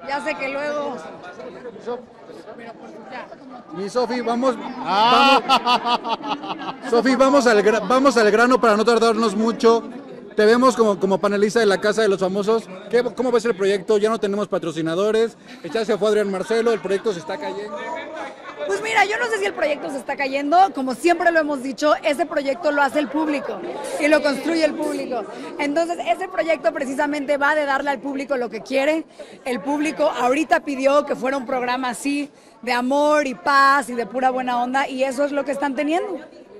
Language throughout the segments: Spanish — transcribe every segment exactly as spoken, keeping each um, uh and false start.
Ya sé que luego... Mi Sofi, vamos, vamos, Sofi, vamos al, gra- vamos al grano para no tardarnos mucho. Te vemos como, como panelista de la Casa de los Famosos. ¿Qué, ¿Cómo ves el proyecto? Ya no tenemos patrocinadores. Ya se fue Adrián Marcelo, el proyecto se está cayendo. Pues mira, yo no sé si el proyecto se está cayendo, como siempre lo hemos dicho, ese proyecto lo hace el público y lo construye el público. Entonces, ese proyecto precisamente va de darle al público lo que quiere. El público ahorita pidió que fuera un programa así, de amor y paz y de pura buena onda, y eso es lo que están teniendo.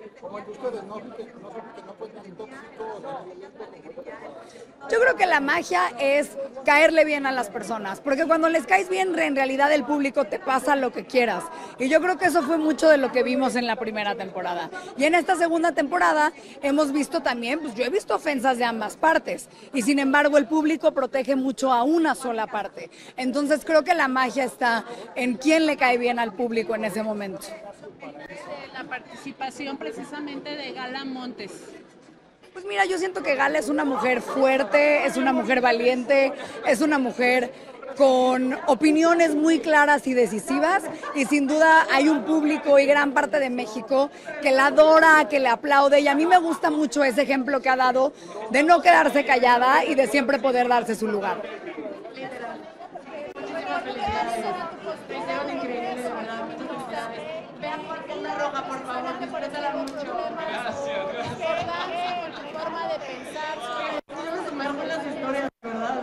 Yo creo que la magia es caerle bien a las personas, porque cuando les caes bien, en realidad el público te pasa lo que quieras. Y yo creo que eso fue mucho de lo que vimos en la primera temporada. Y en esta segunda temporada hemos visto también, pues yo he visto ofensas de ambas partes, y sin embargo el público protege mucho a una sola parte. Entonces creo que la magia está en quién le cae bien al público en ese momento. La participación precisamente de Gala Montes. Pues mira, yo siento que Gala es una mujer fuerte, es una mujer valiente, es una mujer con opiniones muy claras y decisivas, y sin duda hay un público y gran parte de México que la adora, que le aplaude, y a mí me gusta mucho ese ejemplo que ha dado de no quedarse callada y de siempre poder darse su lugar. Vean por qué la roja, por favor, que por eso la mucho. Gracias. Forma de pensar. Quiero sumar con las historias, ¿verdad?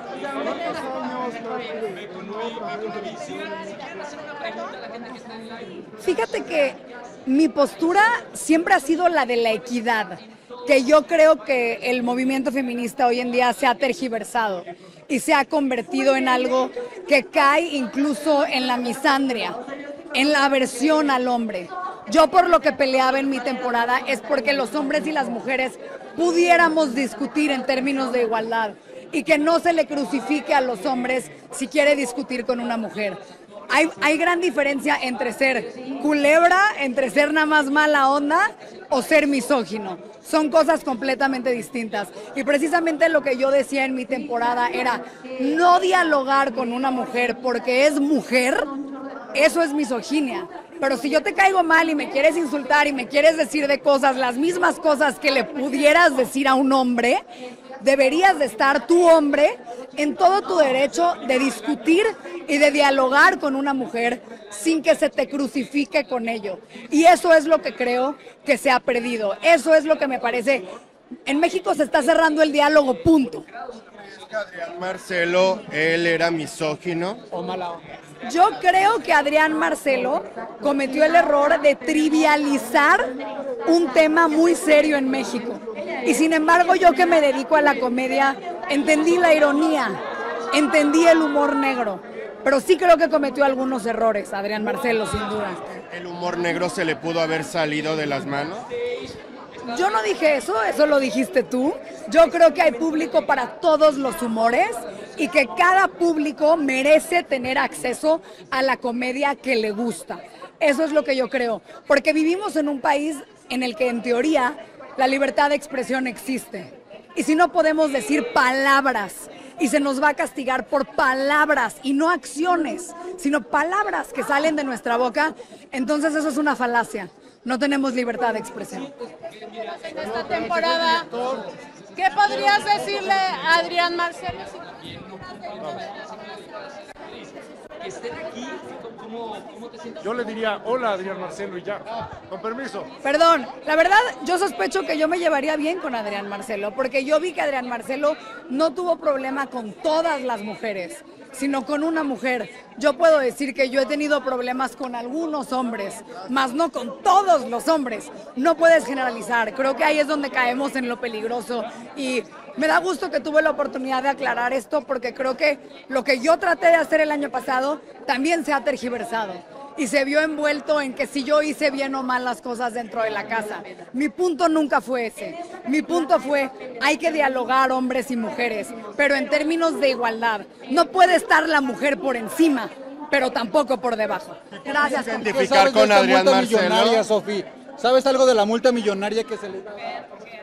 Fíjate que mi postura siempre ha sido la de la equidad, que yo creo que el movimiento feminista hoy en día se ha tergiversado y se ha convertido en algo que cae incluso en la misandria, en la aversión al hombre. Yo por lo que peleaba en mi temporada es porque los hombres y las mujeres pudiéramos discutir en términos de igualdad y que no se le crucifique a los hombres si quiere discutir con una mujer. Hay, hay gran diferencia entre ser culebra, entre ser nada más mala onda o ser misógino. Son cosas completamente distintas. Y precisamente lo que yo decía en mi temporada era no dialogar con una mujer porque es mujer, eso es misoginia. Pero si yo te caigo mal y me quieres insultar y me quieres decir de cosas, las mismas cosas que le pudieras decir a un hombre, deberías de estar tu hombre en todo tu derecho de discutir y de dialogar con una mujer sin que se te crucifique con ello. Y eso es lo que creo que se ha perdido. Eso es lo que me parece. En México se está cerrando el diálogo, punto. ¿Crees que Adrián Marcelo, él era misógino? O mala onda. Yo creo que Adrián Marcelo cometió el error de trivializar un tema muy serio en México. Y sin embargo, yo que me dedico a la comedia, entendí la ironía, entendí el humor negro. Pero sí creo que cometió algunos errores, Adrián Marcelo, sin duda. ¿El humor negro se le pudo haber salido de las manos? Yo no dije eso, eso lo dijiste tú. Yo creo que hay público para todos los humores y que cada público merece tener acceso a la comedia que le gusta. Eso es lo que yo creo, porque vivimos en un país en el que en teoría la libertad de expresión existe. Y si no podemos decir palabras y se nos va a castigar por palabras y no acciones, sino palabras que salen de nuestra boca, entonces eso es una falacia. No tenemos libertad de expresión. En esta temporada, ¿qué podrías decirle a Adrián Marcelo? Yo le diría, hola Adrián Marcelo y ya, con permiso. Perdón, la verdad yo sospecho que yo me llevaría bien con Adrián Marcelo, porque yo vi que Adrián Marcelo no tuvo problema con todas las mujeres, sino con una mujer. Yo puedo decir que yo he tenido problemas con algunos hombres, más no con todos los hombres. No puedes generalizar, creo que ahí es donde caemos en lo peligroso y me da gusto que tuve la oportunidad de aclarar esto porque creo que lo que yo traté de hacer el año pasado también se ha tergiversado y se vio envuelto en que si yo hice bien o mal las cosas dentro de la casa. Mi punto nunca fue ese. Mi punto fue, hay que dialogar hombres y mujeres, pero en términos de igualdad. No puede estar la mujer por encima, pero tampoco por debajo. Gracias. Identificar con Adrián Marcelo. Sofi? ¿Sabes algo de la multa millonaria que se le da?